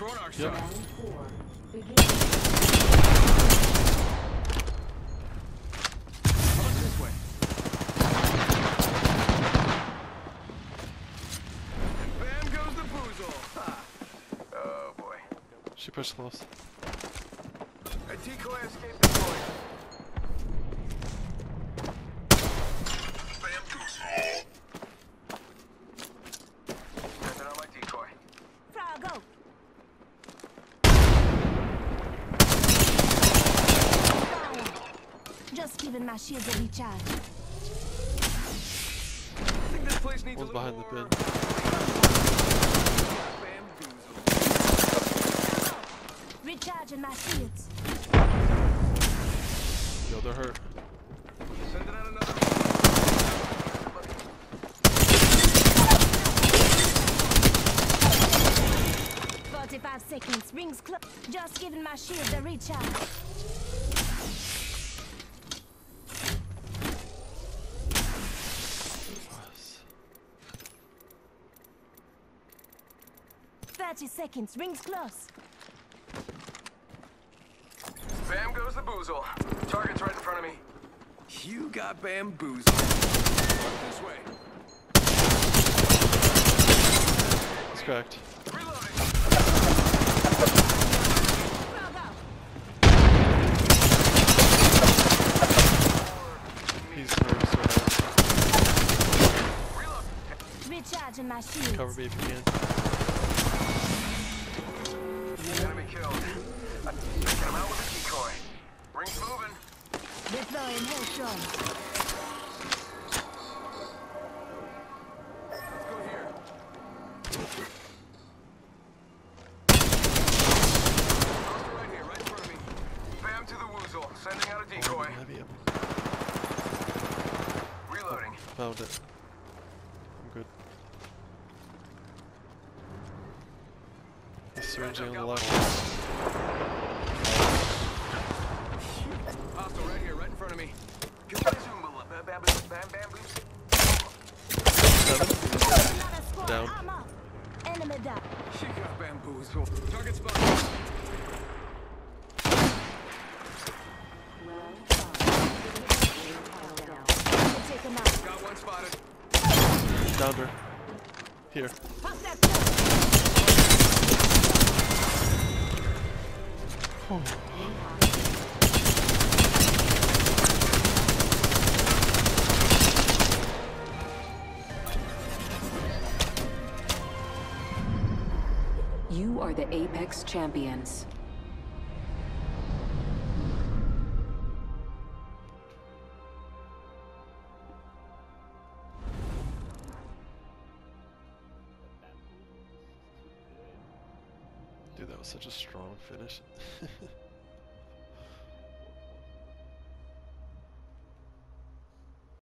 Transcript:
Throwing our Yep. shot. How about this way? And bam goes the boozle. Ha. Oh boy. She pushed close. A decoy escape deployed. Bamboozle. Sending out my decoy. Frog, go. Just giving my shields a recharge. I think this place needs One's a little behind the more... bin. Bamboozle. Recharging my shields. Yo, they're hurt. Sending out another... 45 seconds. Rings close. Just giving my shields a recharge. Us. 30 seconds. Rings close. Bam goes the boozle. Target's right in front of me. You got bamboozled. This way. It's cracked. Reloading. Frog, go. He's hurt so bad. Reload. Recharging my shields. Cover me if you can. Enemy killed. Taking him out with a decoy. Rings moving. Deploying Hellstrom. Let's go here. Poster right here, right in front of me. Bam to the woozle. Sending out a decoy. Heavy ammo. Reloading. Found it. I'm good. He's syringing on the left. Hostile right here, right in front of me. Bam, bam, bam, bam, bam. 7. Another squad. Down. I'm up. Enemy down. She got bamboozled. Target spot. Take him out. Got one spotted. Downed her. Here. Pop that You are the Apex Champions. Dude, that was such a strong finish.